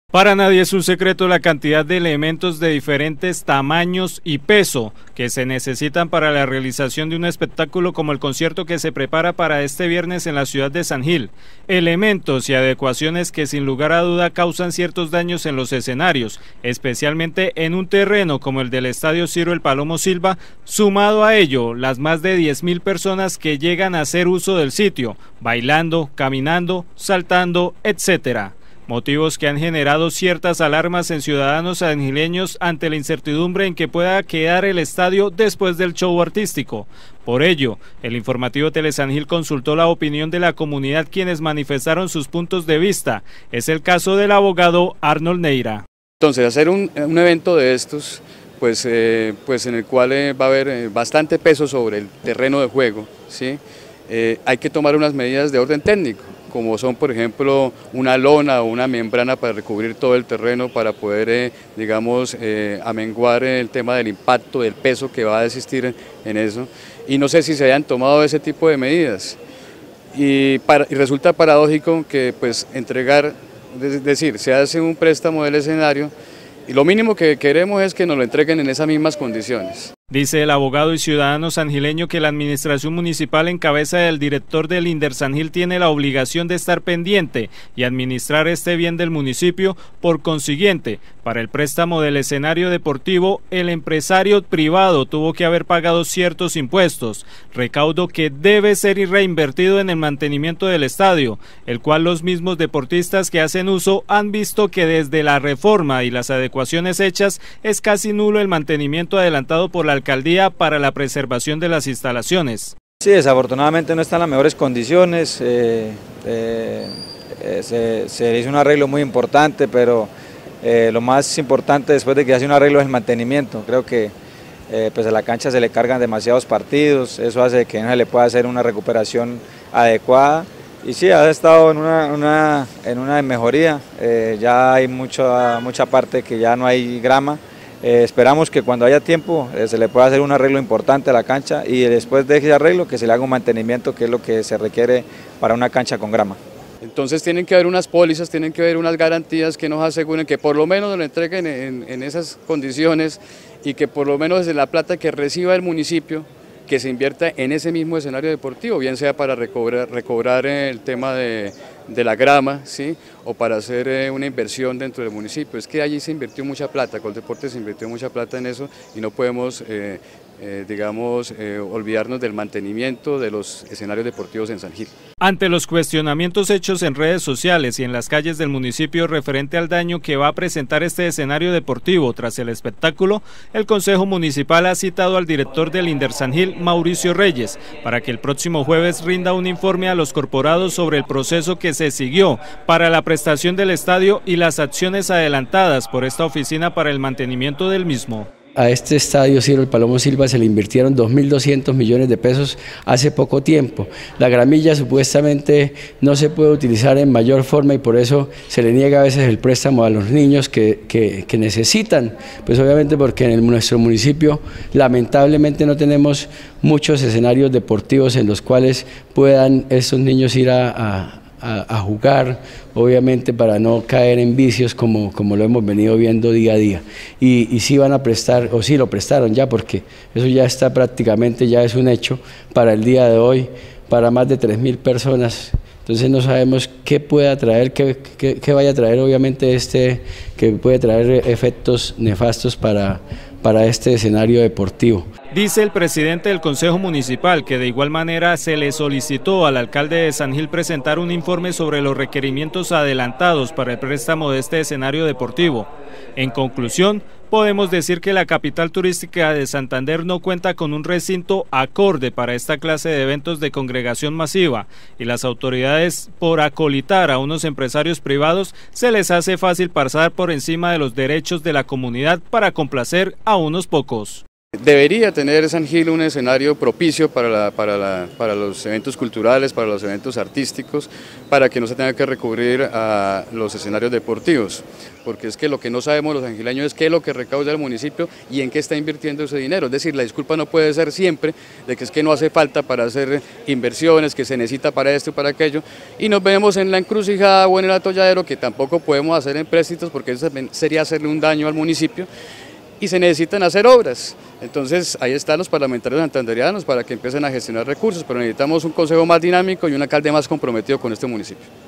Para nadie es un secreto la cantidad de elementos de diferentes tamaños y peso que se necesitan para la realización de un espectáculo como el concierto que se prepara para este viernes en la ciudad de San Gil. Elementos y adecuaciones que sin lugar a duda causan ciertos daños en los escenarios, especialmente en un terreno como el del Estadio Ciro El Palomo Silva, sumado a ello las más de 10.000 personas que llegan a hacer uso del sitio, bailando, caminando, saltando, etcétera. Motivos que han generado ciertas alarmas en ciudadanos sangileños ante la incertidumbre en que pueda quedar el estadio después del show artístico. Por ello, el informativo Telesangil consultó la opinión de la comunidad, quienes manifestaron sus puntos de vista. Es el caso del abogado Arnold Neira. Entonces, hacer un evento de estos, pues en el cual va a haber bastante peso sobre el terreno de juego, ¿sí? Hay que tomar unas medidas de orden técnico, como son, por ejemplo, una lona o una membrana para recubrir todo el terreno para poder, amenguar el tema del impacto, del peso que va a existir en eso. Y no sé si se hayan tomado ese tipo de medidas. Y resulta paradójico que es decir, se hace un préstamo del escenario y lo mínimo que queremos es que nos lo entreguen en esas mismas condiciones. Dice el abogado y ciudadano sangileño que la administración municipal en cabeza del director del Indersangil tiene la obligación de estar pendiente y administrar este bien del municipio. Por consiguiente, para el préstamo del escenario deportivo, el empresario privado tuvo que haber pagado ciertos impuestos, recaudo que debe ser reinvertido en el mantenimiento del estadio, el cual los mismos deportistas que hacen uso han visto que desde la reforma y las adecuaciones hechas es casi nulo el mantenimiento adelantado por la alcaldía para la preservación de las instalaciones. Sí, desafortunadamente no están en las mejores condiciones, se hizo un arreglo muy importante, pero lo más importante después de que hace un arreglo es el mantenimiento. Creo que pues a la cancha se le cargan demasiados partidos, eso hace que no se le pueda hacer una recuperación adecuada. Y sí, ha estado en una mejoría, ya hay mucha parte que ya no hay grama. Esperamos que cuando haya tiempo se le pueda hacer un arreglo importante a la cancha y después de ese arreglo que se le haga un mantenimiento, que es lo que se requiere para una cancha con grama. Entonces tienen que haber unas pólizas, tienen que haber unas garantías que nos aseguren que por lo menos nos lo entreguen en esas condiciones y que por lo menos desde la plata que reciba el municipio, que se invierta en ese mismo escenario deportivo, bien sea para recobrar el tema de la grama, ¿sí? O para hacer una inversión dentro del municipio. Es que allí se invirtió mucha plata, con el deporte se invirtió mucha plata en eso y no podemos olvidarnos del mantenimiento de los escenarios deportivos en San Gil. Ante los cuestionamientos hechos en redes sociales y en las calles del municipio referente al daño que va a presentar este escenario deportivo tras el espectáculo, el Consejo Municipal ha citado al director del Indersangil, Mauricio Reyes, para que el próximo jueves rinda un informe a los corporados sobre el proceso que se siguió para la prestación del estadio y las acciones adelantadas por esta oficina para el mantenimiento del mismo. A este estadio Ciro El Palomo Silva se le invirtieron 2.200 millones de pesos hace poco tiempo. La gramilla supuestamente no se puede utilizar en mayor forma y por eso se le niega a veces el préstamo a los niños que necesitan, pues obviamente porque en nuestro municipio lamentablemente no tenemos muchos escenarios deportivos en los cuales puedan estos niños ir a jugar, obviamente para no caer en vicios como lo hemos venido viendo día a día. Y sí van a prestar, o sí lo prestaron ya, porque eso ya está prácticamente, ya es un hecho para el día de hoy, para más de 3.000 personas. Entonces no sabemos qué pueda traer, qué vaya a traer obviamente que puede traer efectos nefastos para este escenario deportivo. Dice el presidente del Consejo Municipal que de igual manera se le solicitó al alcalde de San Gil presentar un informe sobre los requerimientos adelantados para el préstamo de este escenario deportivo. En conclusión, podemos decir que la capital turística de Santander no cuenta con un recinto acorde para esta clase de eventos de congregación masiva y las autoridades, por acolitar a unos empresarios privados, se les hace fácil pasar por encima de los derechos de la comunidad para complacer a unos pocos. Debería tener San Gil un escenario propicio para los eventos culturales, para los eventos artísticos, para que no se tenga que recurrir a los escenarios deportivos, porque es que lo que no sabemos los sangileños es qué es lo que recauda el municipio y en qué está invirtiendo ese dinero. Es decir, la disculpa no puede ser siempre de que es que no hace falta para hacer inversiones, que se necesita para esto y para aquello, y nos vemos en la encrucijada o en el atolladero que tampoco podemos hacer empréstitos porque eso sería hacerle un daño al municipio, y se necesitan hacer obras. Entonces ahí están los parlamentarios santanderianos para que empiecen a gestionar recursos, pero necesitamos un consejo más dinámico y un alcalde más comprometido con este municipio.